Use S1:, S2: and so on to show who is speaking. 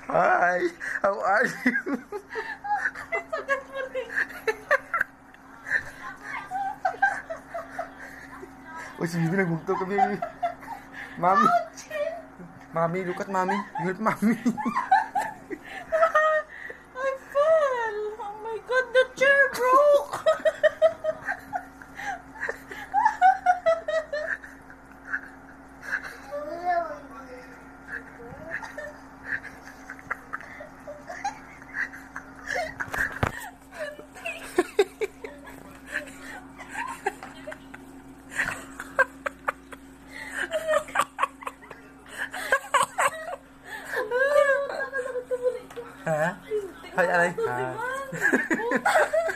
S1: Hi, how are you? Oh, si Bibi nagbugto ka, Bibi. Mami. Mami, look at Mami. Look at Mami.
S2: I fell. Oh my god, the chair broke.
S1: Ha? Hay, alay.
S2: Buta.